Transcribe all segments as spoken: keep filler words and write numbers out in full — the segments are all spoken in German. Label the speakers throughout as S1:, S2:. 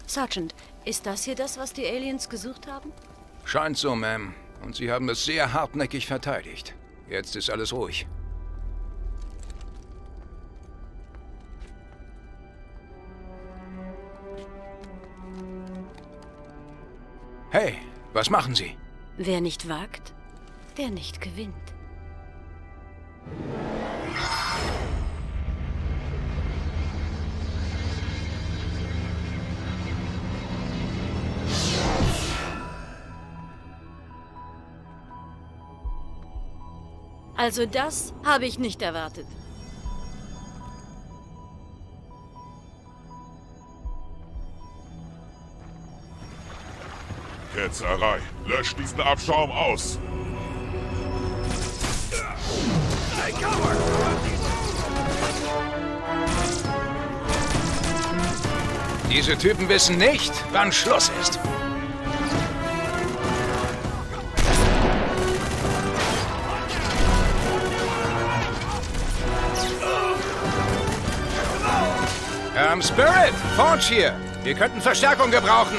S1: Sergeant, ist das hier das, was die Aliens gesucht haben?
S2: Scheint so, Ma'am. Und sie haben es sehr hartnäckig verteidigt. Jetzt ist alles ruhig. Hey, was machen Sie?
S1: Wer nicht wagt, der nicht gewinnt. Also das habe ich nicht erwartet.
S3: Ketzerei. Löscht diesen Abschaum aus.
S2: Diese Typen wissen nicht, wann Schluss ist. Ähm, Spirit, Forge hier. Wir könnten Verstärkung gebrauchen.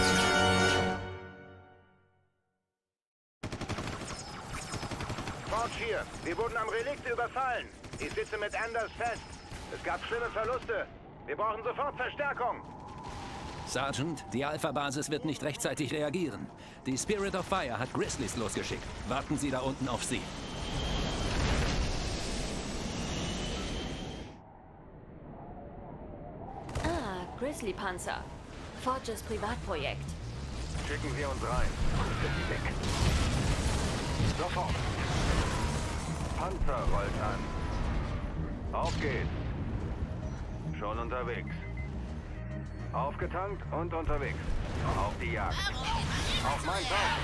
S4: Forge hier. Wir wurden am Relikt überfallen. Ich sitze mit Anders fest. Es gab schlimme Verluste. Wir brauchen sofort Verstärkung.
S5: Sergeant, die Alpha-Basis wird nicht rechtzeitig reagieren. Die Spirit of Fire hat Grizzlies losgeschickt. Warten Sie da unten auf sie.
S1: Grizzly-Panzer. Forges Privatprojekt.
S4: Schicken Sie uns rein. Sind Sie weg. Sofort. Panzer rollt an. Auf geht's. Schon unterwegs. Aufgetankt und unterwegs. Auf die Jagd. Auf mein Tag.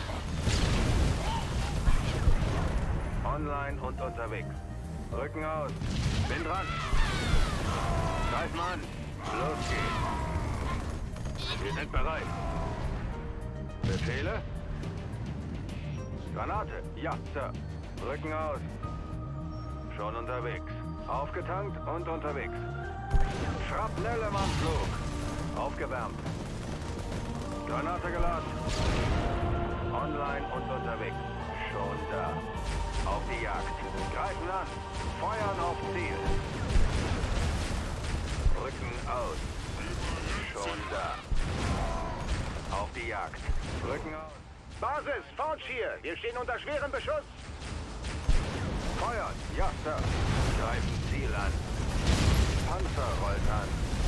S4: Online und unterwegs. Rücken aus. Bin dran. Greif mal an. Los geht's. Wir sind bereit. Befehle? Granate. Ja, Sir. Rücken aus. Schon unterwegs. Aufgetankt und unterwegs. Schrapnelle im Anflug. Aufgewärmt. Granate geladen. Online und unterwegs. Schon da. Auf die Jagd. Greifen an. Feuern auf Ziel. Rücken aus. Schon da. Auf die Jagd. Rücken aus. Basis, Forge hier. Wir stehen unter schwerem Beschuss. Feuern. Ja, Sir. Greifen Ziel an. Panzer rollt an.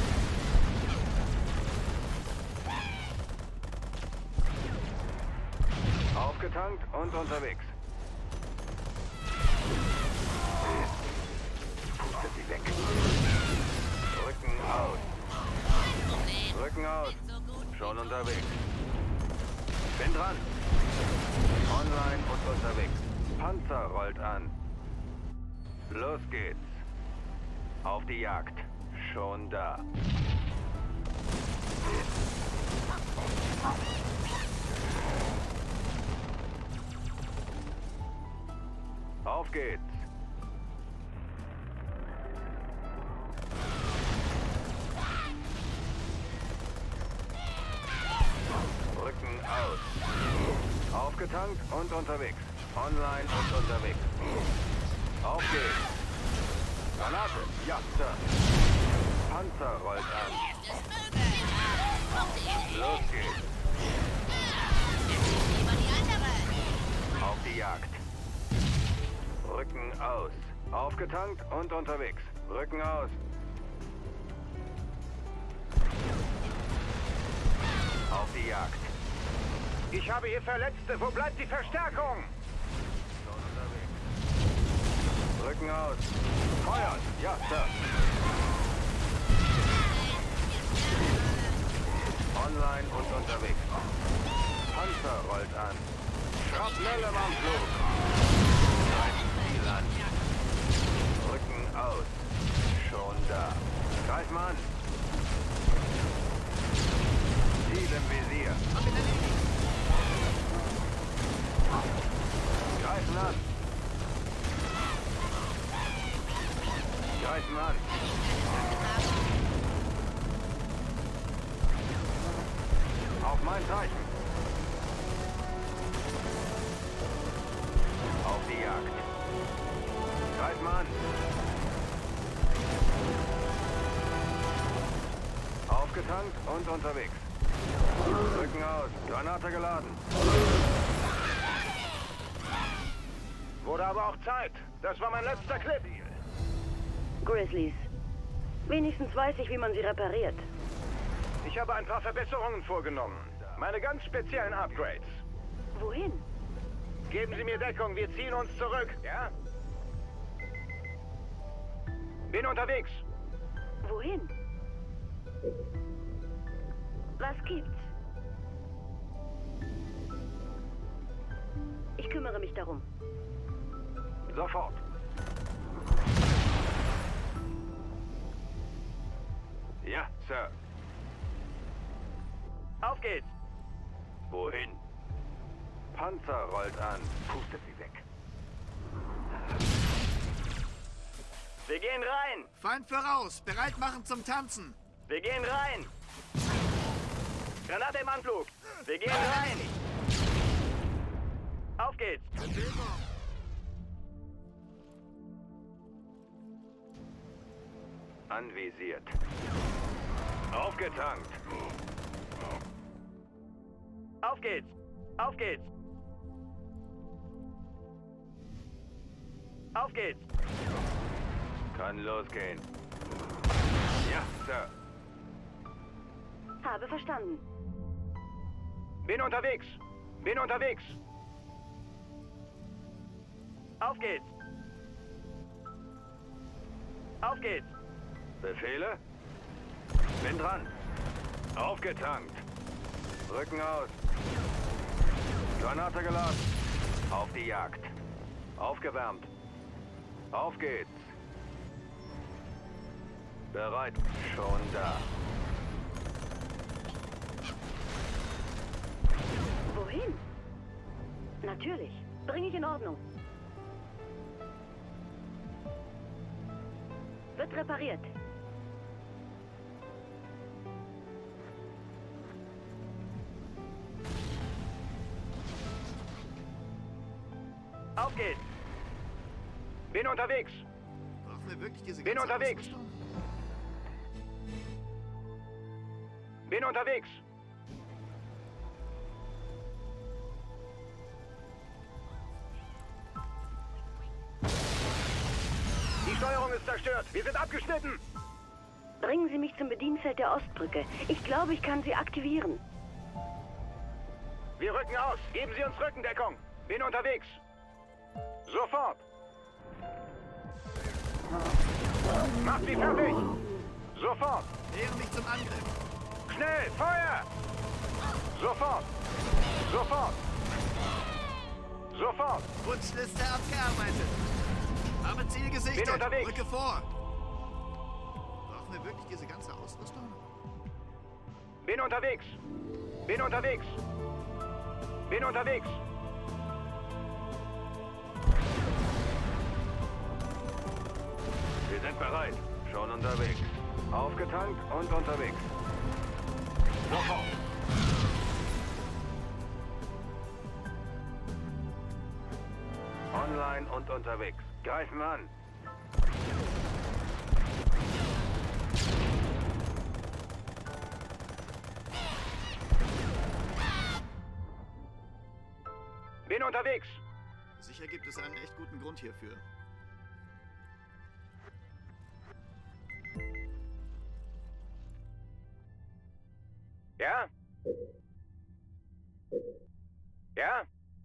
S4: Aufgetankt und unterwegs. Pustet sie weg. Rücken aus. Rücken aus. Schon unterwegs. Bin dran. Online und unterwegs. Panzer rollt an. Los geht's. Auf die Jagd. Schon da. Auf geht's. Rücken aus. Aufgetankt und unterwegs. Online und unterwegs. Auf geht's. Granate. Ja, Sir. Panzer rollt an. Los geht's. Auf die Jagd. Rücken aus. Aufgetankt und unterwegs. Rücken aus. Auf die Jagd. Ich habe hier Verletzte. Wo bleibt die Verstärkung? Schon unterwegs. Rücken aus. Feuern. Ja, Sir. Online und unterwegs. Panzer rollt an. Schrapnelle am Flug. Ziel an. Rücken aus. Schon da. Greif mal an. Ziel im Visier. Greifen an. Greifen an. mein Zeichen. Auf die Jagd. Greif mal an. Aufgetankt und unterwegs. Rücken aus. Granate geladen. Wurde aber auch Zeit. Das war mein letzter Clip.
S6: Grizzlies. Wenigstens weiß ich, wie man sie repariert.
S4: Ich habe ein paar Verbesserungen vorgenommen. Meine ganz speziellen Upgrades.
S6: Wohin?
S4: Geben Sie mir Deckung, wir ziehen uns zurück, ja? Bin unterwegs.
S6: Wohin? Was gibt's? Ich kümmere mich darum.
S4: Sofort. Ja, Sir. Auf geht's. Wohin? Panzer rollt an. Pustet sie weg. Wir gehen rein.
S7: Feind voraus. Bereit machen zum Tanzen.
S4: Wir gehen rein. Granate im Anflug. Wir gehen rein. Auf geht's.
S7: Bewegung.
S4: Anvisiert. Aufgetankt. Auf geht's. Auf geht's. Auf geht's. Kann losgehen. Ja, Sir.
S6: Habe verstanden.
S4: Bin unterwegs. Bin unterwegs. Auf geht's. Auf geht's. Befehle? Bin dran. Aufgetankt. Rücken aus. Granate geladen. Auf die Jagd. Aufgewärmt. Auf geht's. Bereit. Schon da.
S6: Wohin? Natürlich. Bring ich in Ordnung. Wird repariert.
S4: Auf geht's. Bin unterwegs.
S7: Brauchen wir wirklich diese
S4: Bin
S7: ganze
S4: unterwegs.
S7: Ausrüstung?
S4: Bin unterwegs. Die Steuerung ist zerstört. Wir sind abgeschnitten.
S6: Bringen Sie mich zum Bedienfeld der Ostbrücke. Ich glaube, ich kann sie aktivieren.
S4: Wir rücken aus. Geben Sie uns Rückendeckung. Bin unterwegs. Sofort. Macht sie fertig. Sofort.
S7: Nähere mich zum Angriff.
S4: Schnell. Feuer. Sofort. Sofort. Sofort.
S7: Wunschliste abgearbeitet. Habe Ziel
S4: Bin
S7: gesichtet.
S4: unterwegs.
S7: Rücke vor. Brauchen wir wirklich diese ganze Ausrüstung?
S4: Bin unterwegs. Bin unterwegs. Bin unterwegs. Wir sind bereit. Schon unterwegs. Aufgetankt und unterwegs. Sofort. Online und unterwegs. Greifen wir an. Bin unterwegs.
S7: Sicher gibt es einen echt guten Grund hierfür.
S4: Ja? Ja?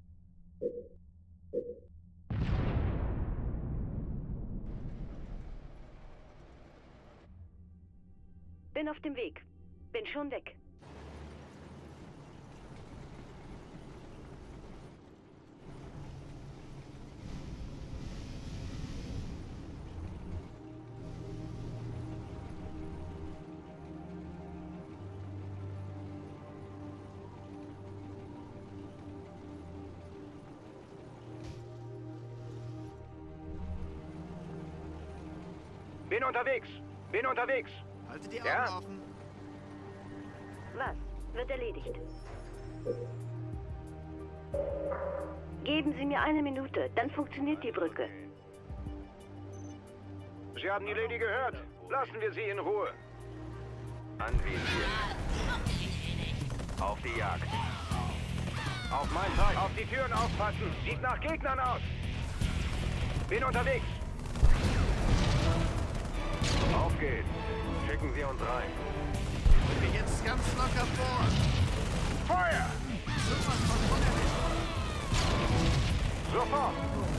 S6: Bin auf dem Weg. Bin schon weg.
S4: Bin unterwegs. Bin unterwegs.
S7: Halte die Augen
S4: Ja?
S7: offen.
S6: Was? Wird erledigt. Geben Sie mir eine Minute, dann funktioniert die Brücke.
S4: Sie haben die Lady gehört. Lassen wir sie in Ruhe. Anvisieren. Auf die Jagd. Auf mein Zeug. Auf die Türen aufpassen. Sieht nach Gegnern aus. Bin unterwegs. Auf geht's. Schicken Sie uns rein.
S7: Sind wir jetzt ganz locker vor.
S4: Feuer!
S7: Sowas von unerwischt.
S4: Sofort!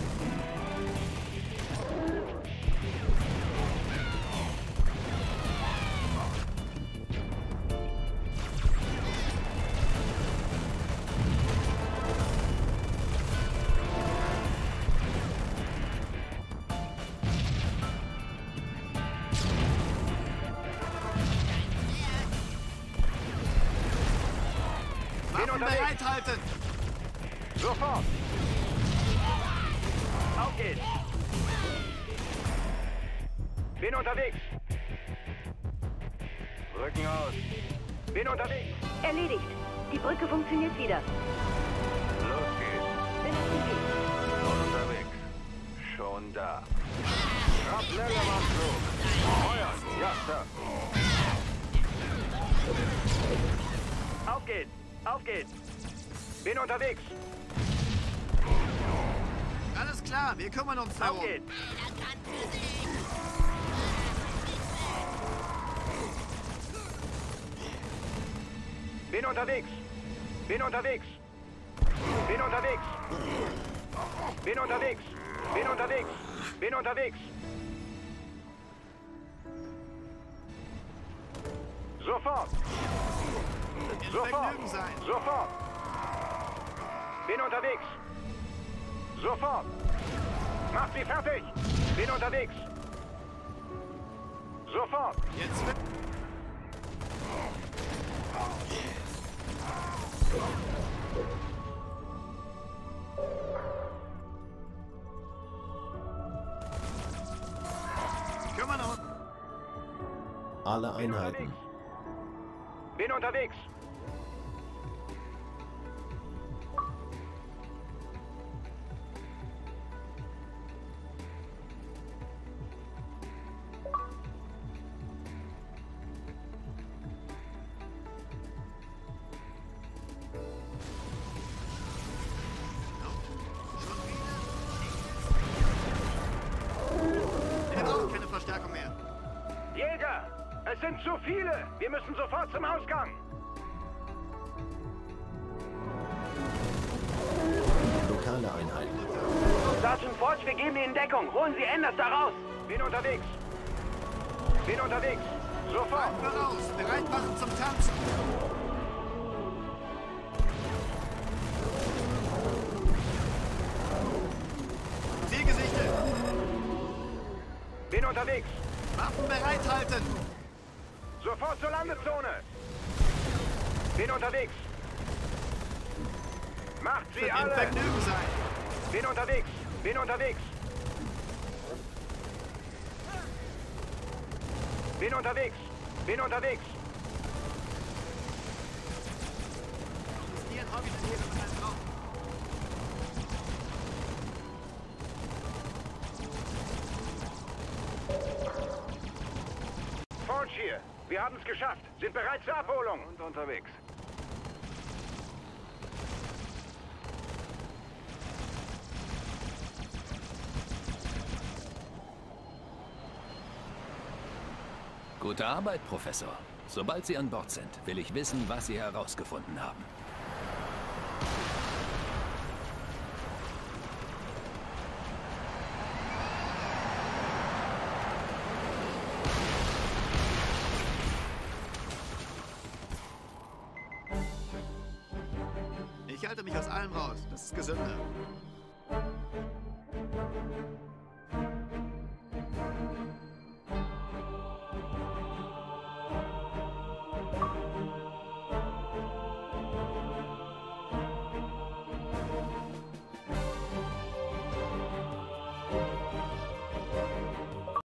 S7: Waffen bereithalten.
S4: Sofort! Auf geht's! Bin unterwegs! Rücken aus! Bin unterwegs!
S6: Erledigt. Die Brücke funktioniert wieder.
S4: Los geht's!
S6: Bin auf dem Weg.
S4: Schon unterwegs. Schon da. Schrapnelle am Flug. Feuern! Ja, Sir. Auf geht's! Auf geht's! Bin unterwegs!
S7: Alles klar, wir kümmern uns darum.
S4: Auf geht's! Bin unterwegs! Bin unterwegs! Bin unterwegs! Bin unterwegs! Bin unterwegs! Bin unterwegs! Sofort!
S7: Wird ein
S4: Sofort!
S7: Vergnügen sein.
S4: Sofort! Bin unterwegs! Sofort! Macht sie fertig! Bin unterwegs! Sofort!
S7: Jetzt wird... Kümmern uns.
S8: Alle Einheiten.
S4: Bin unterwegs!
S7: Wir brauchen keine Verstärkung mehr.
S4: Jäger! Es sind zu viele! Wir müssen sofort zum Ausgang!
S8: Lokale Einheiten.
S4: Sergeant Forge, wir geben Ihnen Deckung. Holen Sie Anders da raus! Bin unterwegs! Bin unterwegs! Sofort!
S7: Voraus, bereit machen zum Tanzen. Ziel gesichtet.
S4: Bin unterwegs!
S7: Waffen bereithalten.
S4: Sofort zur Landezone! Bin unterwegs! Macht sie
S7: Wird ein
S4: alle!
S7: Vergnügen sein.
S4: Bin unterwegs! Bin unterwegs! Bin unterwegs! Bin unterwegs!
S7: Hier ein Hobby, hier mit einem Traum.
S4: Forge hier! Wir haben es geschafft! Sind bereit zur Abholung! Und unterwegs!
S5: Gute Arbeit, Professor. Sobald Sie an Bord sind, will ich wissen, was Sie herausgefunden haben.
S7: Ich halte mich aus allem raus. Das ist gesünder.